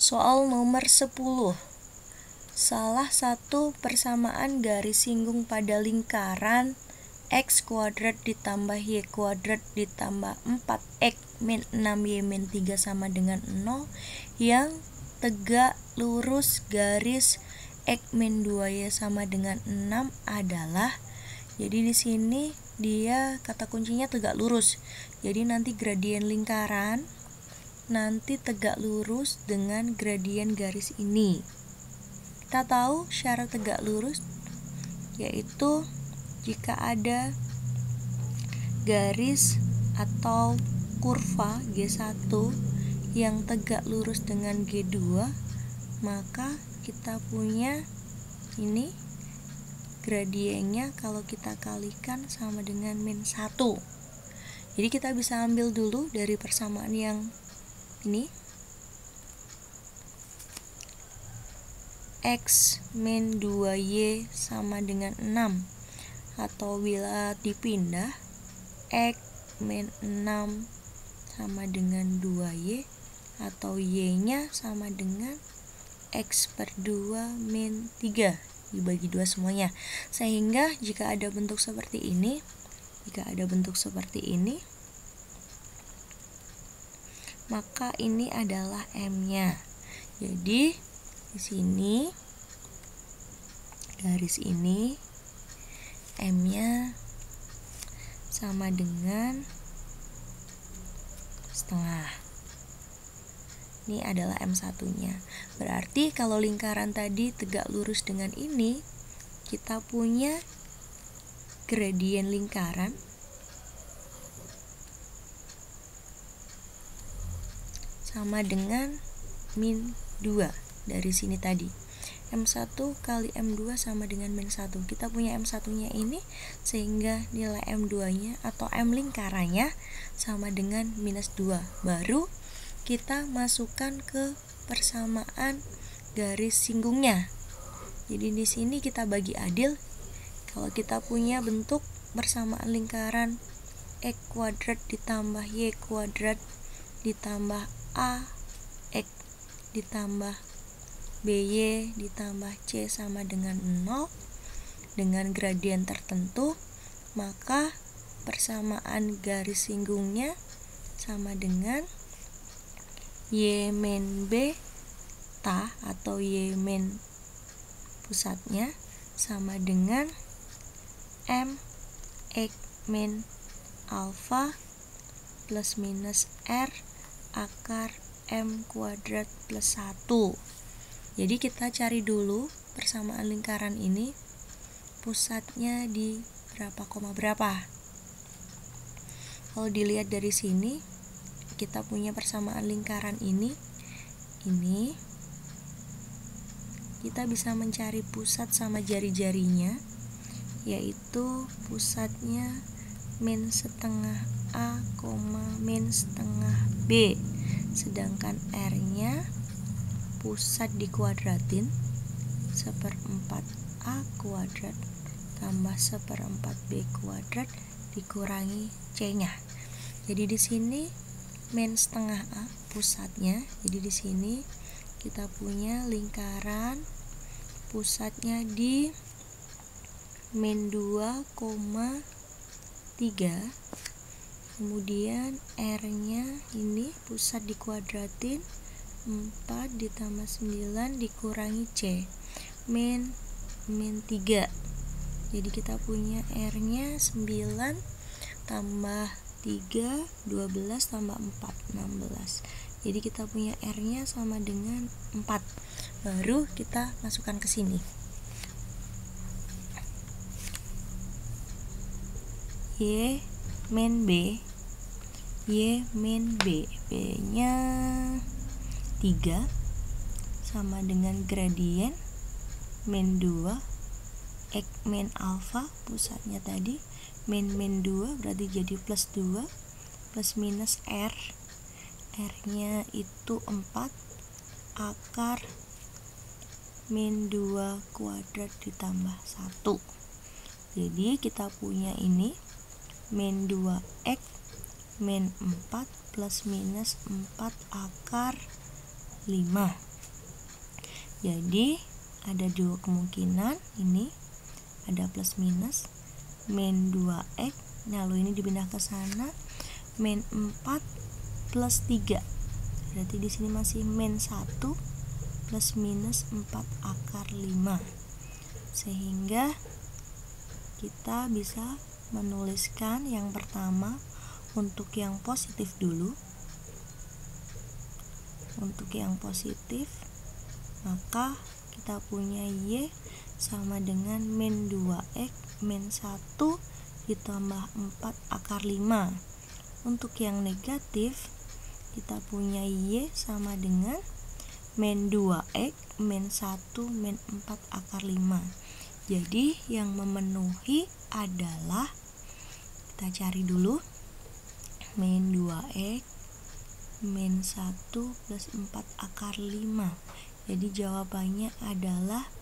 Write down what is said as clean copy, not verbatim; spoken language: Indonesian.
Soal nomor 10. Salah satu persamaan garis singgung pada lingkaran x kuadrat ditambah y kuadrat ditambah 4x min 6y min 3 sama dengan 0 yang tegak lurus garis x min 2y sama dengan 6 adalah. Jadi di sini dia kata kuncinya tegak lurus. Jadi nanti gradien lingkaran nanti tegak lurus dengan gradien garis ini. Kita tahu syarat tegak lurus yaitu jika ada garis atau kurva G1 yang tegak lurus dengan G2, maka kita punya ini gradiennya kalau kita kalikan sama dengan min 1. Jadi kita bisa ambil dulu dari persamaan yang ini x min 2y sama dengan 6, atau bila dipindah x min 6 sama dengan 2y, atau y nya sama dengan x per 2 min 3 dibagi 2 semuanya. Sehingga jika ada bentuk seperti ini, maka ini adalah M-nya. Jadi di sini garis ini M-nya sama dengan setengah. Ini adalah M1-nya. Berarti kalau lingkaran tadi tegak lurus dengan ini, kita punya gradien lingkaran sama dengan min 2 dari sini tadi. M1 kali M2 sama dengan min 1. Kita punya M1-nya ini sehingga nilai M2-nya atau M lingkarannya sama dengan minus 2. Baru kita masukkan ke persamaan garis singgungnya. Jadi di sini kita bagi adil. Kalau kita punya bentuk persamaan lingkaran x kuadrat ditambah y kuadrat ditambah a x ditambah by ditambah c sama dengan 0 dengan gradien tertentu, maka persamaan garis singgungnya sama dengan y min beta atau y min pusatnya sama dengan m x min alfa plus minus r akar m kuadrat plus 1. Jadi kita cari dulu persamaan lingkaran ini pusatnya di berapa koma berapa. Kalau dilihat dari sini, kita punya persamaan lingkaran ini kita bisa mencari pusat sama jari-jarinya, yaitu pusatnya min setengah A, min setengah B, sedangkan R-nya pusat dikuadratin 1/4 A kuadrat tambah 1/4 B kuadrat dikurangi C-nya. Jadi di sini min setengah A pusatnya. Jadi di sini kita punya lingkaran pusatnya di min 2,3. Kemudian R-nya ini pusat dikuadratin 4 ditambah 9 dikurangi C min 3. Jadi kita punya R-nya 9 tambah 3 12 tambah 4 16. Jadi kita punya R-nya sama dengan 4. Baru kita masukkan ke sini. Y min B, Y min B, B-nya 3 sama dengan gradien min 2 x min alfa pusatnya tadi min 2 berarti jadi plus 2 plus minus R, R-nya itu 4 akar min 2 kuadrat ditambah 1. Jadi kita punya ini min 2x min 4 plus minus 4 akar 5. Jadi ada dua kemungkinan, ini ada plus minus min 2x, lalu ini dipindah ke sana min 4 plus 3. Berarti di sini masih min 1 plus minus 4 akar 5. Sehingga kita bisa menuliskan yang pertama untuk yang positif dulu. Untuk yang positif, maka kita punya Y sama dengan min 2x min 1 ditambah 4 akar 5. Untuk yang negatif, kita punya Y sama dengan min 2x min 1 min 4 akar 5. Jadi yang memenuhi adalah, kita cari dulu, min 2x min 1 plus 4 akar 5. Jadi jawabannya adalah